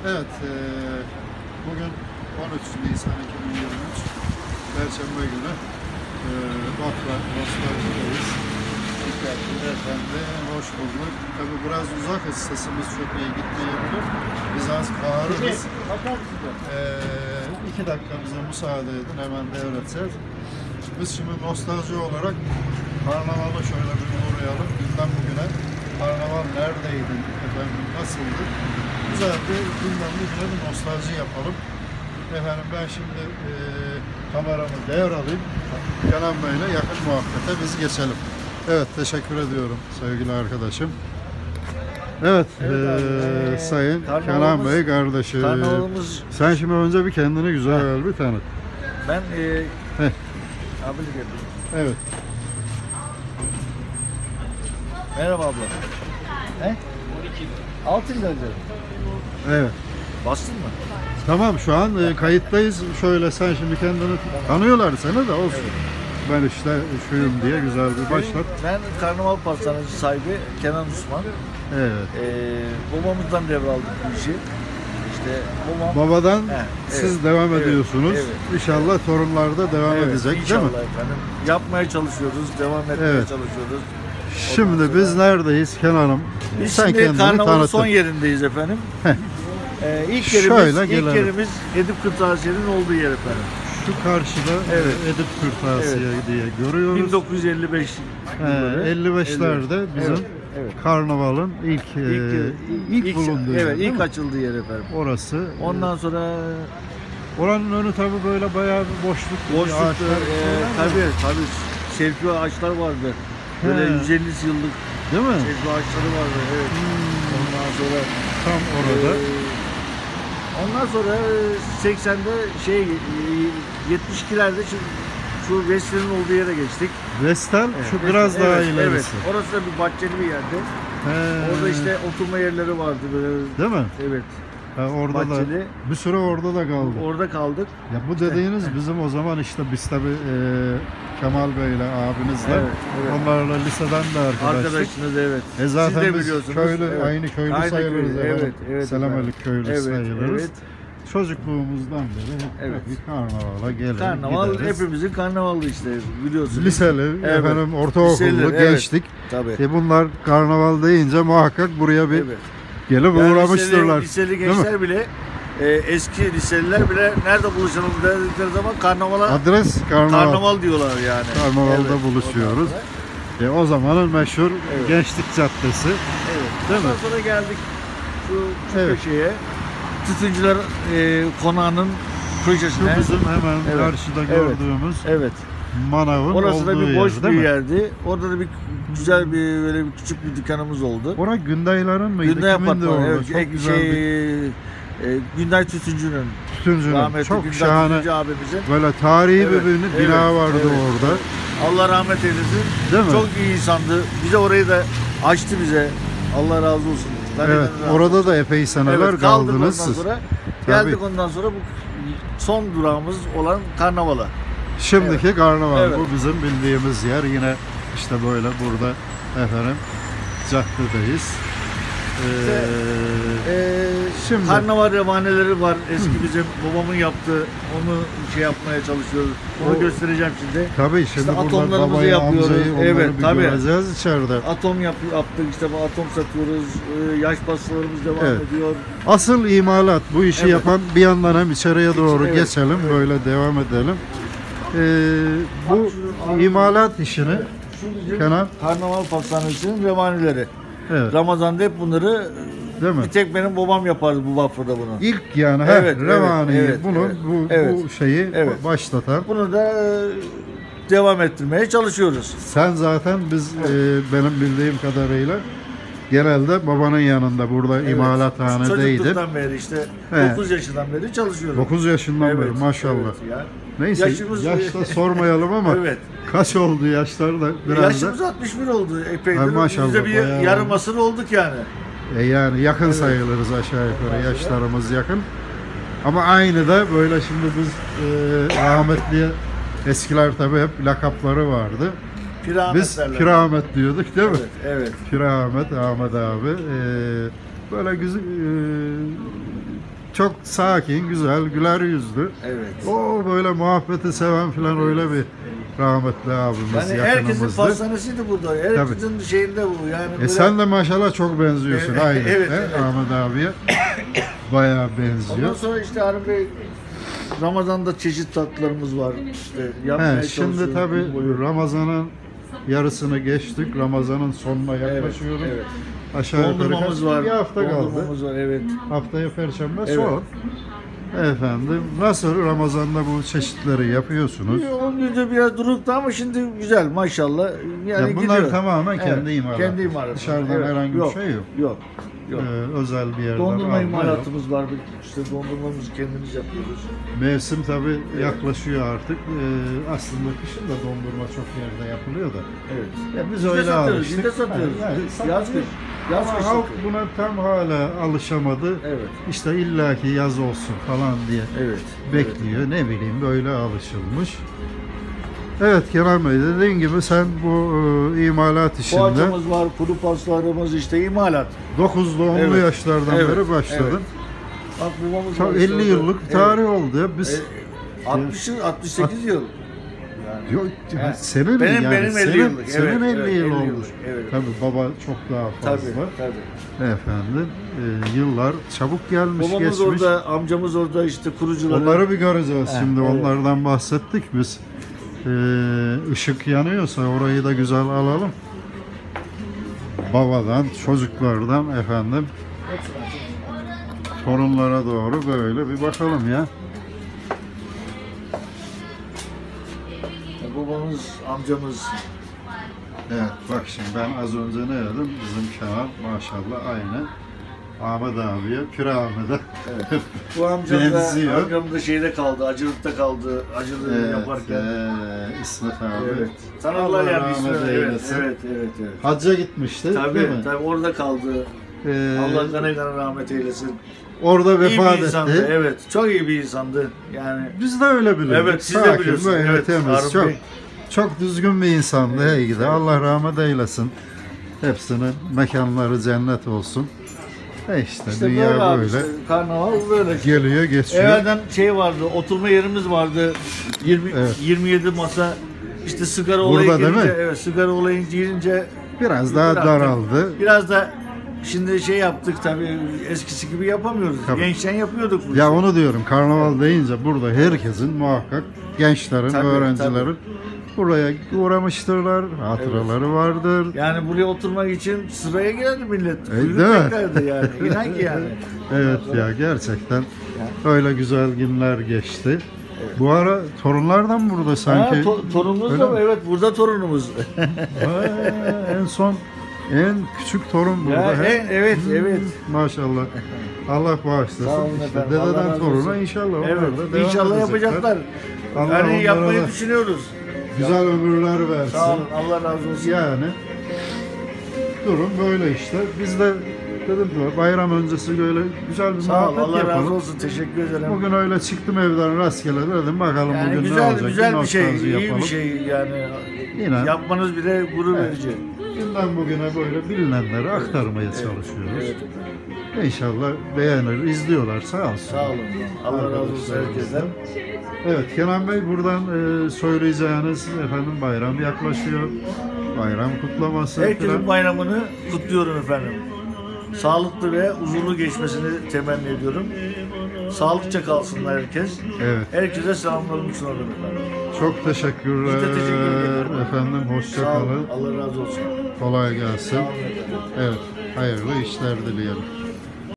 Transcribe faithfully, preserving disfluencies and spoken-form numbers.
Evet, e, bugün on üç Nisan iki bin yirmi üç Perşembe günü e, Bafra Nostalji'deyiz. Efendim, hoş bulduk. Tabii biraz uzakız, sesimiz çok iyi gitmeyebilir. Biz az bağırırız. E, iki dakika bize müsaade edin, hemen devredeceğiz. Biz şimdi nostalji olarak Karnaval'a şöyle bir uğrayalım. Günden bugüne Karnaval neredeydi, efendim nasıldı? Güzel bir günden bugüne bir nostalji yapalım. Efendim ben şimdi e, kameramı devralayım. Kenan Bey'le yakın muhabbete biz geçelim. Evet, teşekkür ediyorum sevgili arkadaşım. Evet, evet e, Sayın Kenan Bey kardeşim. Karnavalımız... Sen şimdi önce bir kendini güzel Heh. bir tanıt. Ben e, abilik yapayım. Evet. Merhaba abla. He? Altın lira. Evet. Bastın mı? Tamam, şu an e, kayıttayız. Şöyle sen şimdi kendini tanıyorlar seni de olsun. Evet. Ben işte şuyum diye güzel bir başlat. Ben Karnaval Pastanesi sahibi Kenan Osman. Evet. Ee, babamızdan devraldık bu işi. İşte babam... Babadan He, siz evet, devam evet, ediyorsunuz. Evet, İnşallah torunlar da devam evet, edecek, inşallah değil mi? Efendim. Yapmaya çalışıyoruz, devam etmeye evet. çalışıyoruz. Şimdi sonra... biz neredeyiz Kenan'ım? Biz Sen şimdi kendini Karnaval'ın tanıtın. son yerindeyiz efendim. ee, ilk yerimiz, Şöyle ilk gelelim. yerimiz Edip Kırtasiye'nin olduğu yer efendim. Şu karşıda evet. Edip Kırtasiye evet. diye görüyoruz. bin dokuz yüz elli beş He, elli beşlerde bizim evet, evet. Karnaval'ın ilk ilk, e, ilk, ilk bulunduğu evet, yer. ilk açıldığı yer efendim. Orası. Ondan sonra oranın önü tabii böyle bayağı bir boşluk. Boşluktu. E, tabii tabii. Şevki ağaçlar vardı. Böyle He. yüz elli yıllık. Değil mi? Şevki ağaçları vardı. Evet. Hmm. Ondan sonra tam orada. E, ondan sonra seksende şey yetmiş ikilerde şu, şu Vestel'in olduğu yere geçtik. Vestel evet. şu biraz evet, daha ilerisi. Evet. Orası da bir bahçeli bir yerde. He. Orada işte oturma yerleri vardı böyle. Değil mi? Evet. Ha, orada bahçeli. da bir süre orada da kaldık. Orada kaldık. Ya bu dediğiniz bizim o zaman işte biz tabi e, Kemal Bey'le abinizle evet, evet. onlarla liseden de arkadaştık. Arkadaşınız evet. E zaten Siz de biz biliyorsunuz. köylü evet. aynı köylü aynı sayılırız. Köylü. Evet, evet. Selamelik köylü evet, sayılırız. Evet. Çocukluğumuzdan beri hep evet. bir karnavala gelir. Karnaval gideriz. hepimizin karnavalı işte biliyorsunuz. Liseli, evet. efendim ortaokullu, Liseli, gençlik. Evet. E bunlar karnaval deyince muhakkak buraya bir evet. gelip yani uğramıştırlar. Liseli, liseli gençler bile e, eski liseliler bile nerede buluşalım dedikleri zaman karnavala adres karnaval, karnaval diyorlar yani. Karnavalda evet, buluşuyoruz. E, o zamanın meşhur evet. Gençlik Caddesi. Evet. Değil Ondan mi? sonra geldik şu, şu evet. köşeye. Tütüncüler e, konağının köşesine. Şu bizim hemen evet. karşıda evet. gördüğümüz evet. manavın orası da bir boş yer, bir yerdi. Orada da bir güzel bir böyle bir küçük bir dükkanımız oldu. Orada Gündayların mıydı? Günday Apartmanı. Evet. Çok güzel şey, bir... e, Günday Tütüncü'nün. Tütüncü'nün. Çok Günday şahane. Abimizin. Böyle tarihi evet. bir bina evet. vardı evet. orada. Allah rahmet eylesin. Değil mi? Çok iyi insandı. Bize orayı da açtı bize. Allah razı olsun. Evet, orada olsun. da epey seneler evet, kaldınız siz. Sonra, geldik ondan sonra bu son durağımız olan Karnaval'a. Şimdiki evet. Karnaval evet. bu bizim bildiğimiz yer. Yine işte böyle burada efendim caddedeyiz. Ee, ee, şimdi Karnaval revaneleri var. Eski Hı. bizim babamın yaptığı. Onu şey yapmaya çalışıyoruz. Onu o, göstereceğim şimdi. Tabii şimdi işte burada babayı, yapıyoruz. amcayı evet, bir tabii. göreceğiz içeride. Atom yap, yaptık işte bu atom satıyoruz. Ee, yaş pastalarımız devam evet. ediyor. Asıl imalat bu işi evet. yapan bir yandan hem içeriye doğru evet. geçelim. Evet. Böyle devam edelim. Ee, bu Abi, imalat işini evet. Kenan Karnaval Pastanesi'nin revaneleri. Evet. Ramazan'da hep bunları değil mi? Bir tek benim babam yapardı bu Bafra'da bunu. İlk yani evet, he, revaneyi evet, bunu evet, bu, evet. bu şeyi evet. başlatan. Bunu da devam ettirmeye çalışıyoruz. Sen zaten biz evet. e, benim bildiğim kadarıyla genelde babanın yanında burada evet. imalathanedeydin. Çocukluktan beri işte He. dokuz yaşından beri çalışıyorum. dokuz yaşından evet. beri maşallah. Evet, yani. Neyse Yaşımız... yaşta sormayalım ama evet. kaç oldu yaşlar da biraz Yaşımız da. altmış bir oldu epeydir. Ha, maşallah. Biz de bir bayağı... yarım asır olduk yani. E yani yakın evet. sayılırız aşağı yukarı. Yaşlarımız yakın. Ama aynı da böyle şimdi biz e, rahmetli eskiler tabii hep lakapları vardı. Pir Ahmet biz derler. Pir Ahmet diyorduk değil mi? Evet. evet. Pir Ahmet, Ahmet abi. E, böyle güzel e, çok sakin, güzel, güler yüzlü. Evet. O böyle muhabbeti seven falan öyle bir rahmetli abimiz, Yani herkesin yakınımızdı. pastanesiydi burada. Herkesin şeyinde bu. Yani E böyle- sen de maşallah çok benziyorsun Evet, aynı. evet, he? evet. Ahmet abiye. Bayağı benziyor. Ondan sonra işte Harun Bey, Ramazan'da çeşit tatlılarımız var. İşte yapmaya He, şimdi çalışıyoruz. tabi Gün boyu. Ramazan'ın yarısını geçtik. Ramazan'ın sonuna yaklaşıyoruz. Evet, evet. Aşağı yukarı Dondurmamız kaç- var. bir hafta kaldı. Dondurmamız var, evet. Haftaya Perşembe Evet. son. Efendim nasıl Ramazan'da bu çeşitleri yapıyorsunuz? on gündür biraz duruktu ama şimdi güzel maşallah. Yani Ya bunlar gidiyor. tamamen Evet, kendi imalatı. Kendi imalatı. Dışarıdan Evet, herhangi bir yok, şey yok. Yok. Yok. Ee, özel bir yerden Dondurma alma yok. imalatımız var. İşte dondurmamızı kendimiz yapıyoruz. Mevsim tabi yaklaşıyor artık. Ee, aslında kışın da dondurma çok yerde yapılıyor da. Evet. Ya biz Biz de öyle satıyoruz, alıştık. biz de satıyoruz. Yani, yani Yaz kış. Yaz Ama kış halk satıyoruz. buna tam hala alışamadı. Evet. İşte illaki yaz olsun falan diye Evet. bekliyor. Ne bileyim böyle alışılmış. Evet Kenan Bey, dediğin gibi sen bu e, imalat işinde Poğaçamız var, kuru pastalarımız işte imalat. dokuzlu onlu Evet. yaşlardan Evet, beri başladın. evet. Bak babamız Çok var elli işte yıllık orada. bir tarih oldu ya. Biz Evet. altmış yıl, altmış sekiz yıl. Yani. Yok, Evet. senin Benim- yani benim elli senin, yıllık, senin evet, elli evet, yıl elli olmuş. yıllık, evet. Tabii baba çok daha Tabii, fazla. tabii. Efendim e, yıllar çabuk gelmiş Babamız geçmiş. orada, amcamız orada işte kurucuları. Onları bir göreceğiz He, şimdi. evet. Onlardan bahsettik biz. Ee, ışık yanıyorsa orayı da güzel alalım. Babadan, çocuklardan efendim torunlara doğru böyle bir bakalım ya. Babamız, amcamız. Evet bak şimdi ben az önce ne dedim? Bizim Kenan maşallah aynı Ahmet abiye, Pir Ahmet'e. Evet. Bu amcam da, Benziyor. amcam da şeyde kaldı, acılıkta kaldı, acılığı Evet, yaparken. e, İsmet abi. Evet. Tanırlar Allah yani rahmet ismini. Evet, eylesin. evet, evet, evet. Hacca gitmişti değil Tabii, mi? tabii orada kaldı. Ee, Allah gane gane rahmet eylesin. Orada İyi vefat bir insandı, etti. evet. Çok iyi bir insandı. Yani Biz de öyle biliyoruz. evet, siz de Sakin, biliyorsunuz. böyle Evet, temiz, Harun çok Bey. çok düzgün bir insandı. Evet, Hey gidi. evet. Allah rahmet eylesin. Hepsinin mekanları cennet olsun. E işte, işte dünya böyle abi, böyle. işte, karnaval böyle. Geliyor, geçiyor. Evvelden şey vardı, oturma yerimiz vardı. yirmi, Evet. yirmi yedi masa. İşte sigara Burada olayı değil gelince, mi? evet sigara olayı gelince Biraz daha bıraktık. daraldı. Biraz da şimdi şey yaptık tabii eskisi gibi yapamıyoruz. Tabii. Gençken yapıyorduk bu Ya işi. onu diyorum. Karnaval deyince burada herkesin muhakkak gençlerin, Tabii, öğrencilerin buraya uğramıştırlar. Hatıraları vardır. Yani buraya oturmak için sıraya girerdi millet. E, Kuyruk değil mi? beklerdi yani. İnan ki yani. Evet ya gerçekten öyle güzel günler geçti. Bu ara torunlar da mı burada sanki? Ha, to- torunumuz Öyle da mi? mı? Evet burada torunumuz. Ha, en son en küçük torun burada. Ya, He? en- evet, Hmm, evet. Maşallah. Allah bağışlasın. Sağ olun İşte efendim, Allah dededen razı toruna olsun. inşallah onlar Evet da devam inşallah edecekler. yapacaklar. Allah onlara Yani yapmayı da düşünüyoruz. güzel ömürler versin. Sağ olun Allah razı olsun. Yani durum böyle işte. Biz de dedim ki bayram öncesi böyle güzel bir Sağ ol muhabbet Allah yapalım. razı olsun. Teşekkür ederim. Bugün öyle çıktım evden rastgele dedim bakalım yani bugün ne güzel olacak. güzel bir şey, nostalji iyi yapalım. bir şey yani. İnan. Yapmanız bile gurur Evet. verici. Günden bugüne böyle bilinenleri aktarmaya çalışıyoruz. Evet. İnşallah beğenir, izliyorlar sağ olsun. Sağ olun. Allah razı olsun herkesten. Evet Kenan Bey buradan e, söyleyeceğiniz efendim bayram yaklaşıyor. Bayram kutlaması Herkesin falan. bayramını kutluyorum efendim. Sağlıklı ve huzurlu geçmesini temenni ediyorum. Sağlıkça kalsınlar herkes. Evet. Herkese selamlarımı sunarım efendim. Çok teşekkürler Biz de teşekkür ederim. efendim. Hoşça Sağ olun. kalın. Allah razı olsun. Kolay gelsin. Sağ olun efendim. Evet. Hayırlı işler dileyelim.